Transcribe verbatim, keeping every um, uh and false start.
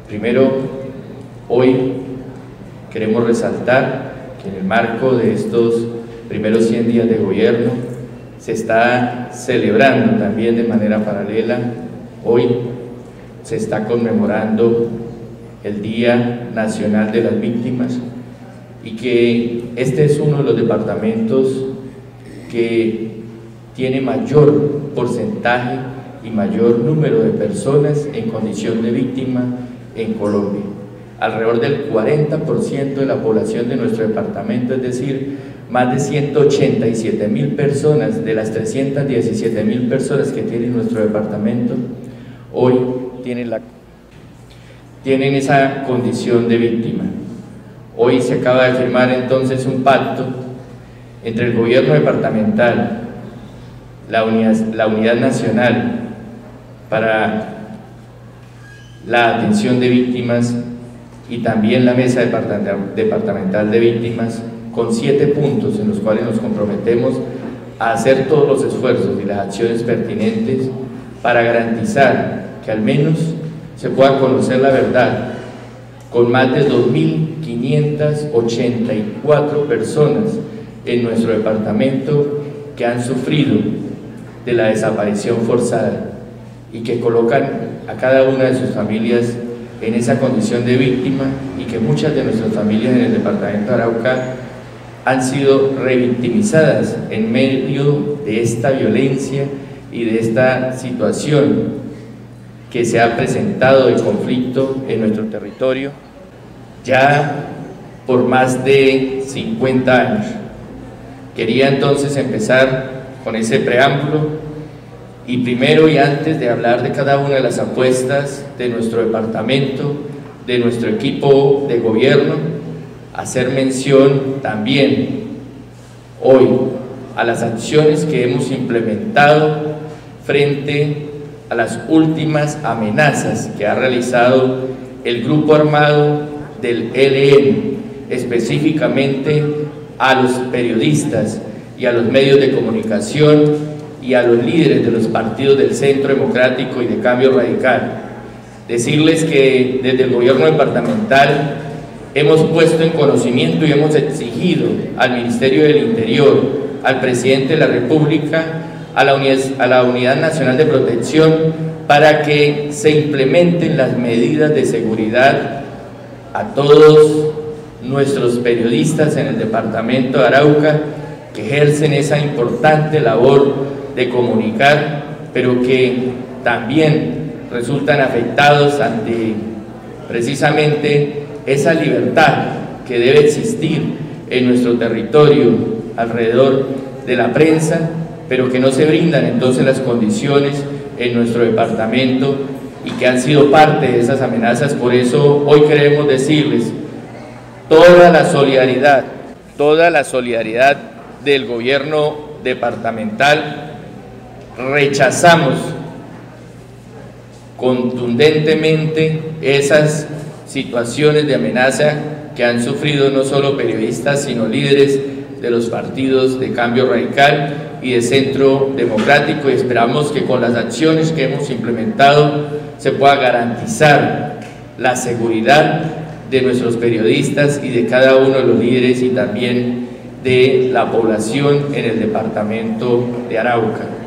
Primero, hoy queremos resaltar que en el marco de estos primeros cien días de gobierno se está celebrando también de manera paralela. Hoy se está conmemorando el Día Nacional de las Víctimas y que este es uno de los departamentos que tiene mayor porcentaje y mayor número de personas en condición de víctima en Colombia. Alrededor del cuarenta por ciento de la población de nuestro departamento, es decir, más de ciento ochenta y siete mil personas de las trescientas diecisiete mil personas que tiene nuestro departamento, hoy tienen, la, tienen esa condición de víctima. Hoy se acaba de firmar entonces un pacto entre el gobierno departamental, la unidad, la unidad nacional para la atención de víctimas y también la mesa departamental de víctimas, con siete puntos en los cuales nos comprometemos a hacer todos los esfuerzos y las acciones pertinentes para garantizar que al menos se pueda conocer la verdad con más de dos mil quinientas ochenta y cuatro personas en nuestro departamento que han sufrido de la desaparición forzada y que colocan a cada una de sus familias en esa condición de víctima, y que muchas de nuestras familias en el departamento de Arauca han sido revictimizadas en medio de esta violencia y de esta situación que se ha presentado de conflicto en nuestro territorio ya por más de cincuenta años. Quería entonces empezar con ese preámbulo y primero y antes de hablar de cada una de las apuestas de nuestro departamento, de nuestro equipo de gobierno, hacer mención también hoy a las acciones que hemos implementado frente a las últimas amenazas que ha realizado el grupo armado del E L N, específicamente a los periodistas y a los medios de comunicación y a los líderes de los partidos del Centro Democrático y de Cambio Radical. Decirles que desde el gobierno departamental hemos puesto en conocimiento y hemos exigido al Ministerio del Interior, al Presidente de la República, a la Unidad, a la Unidad Nacional de Protección, para que se implementen las medidas de seguridad a todos nuestros periodistas en el departamento de Arauca, que ejercen esa importante labor de comunicar, pero que también resultan afectados ante precisamente esa libertad que debe existir en nuestro territorio alrededor de la prensa, pero que no se brindan entonces las condiciones en nuestro departamento y que han sido parte de esas amenazas. Por eso hoy queremos decirles toda la solidaridad, toda la solidaridad del gobierno departamental. Rechazamos contundentemente esas situaciones de amenaza que han sufrido no solo periodistas, sino líderes de los partidos de Cambio Radical y de Centro Democrático, y esperamos que con las acciones que hemos implementado se pueda garantizar la seguridad de nuestros periodistas y de cada uno de los líderes y también de la población en el departamento de Arauca.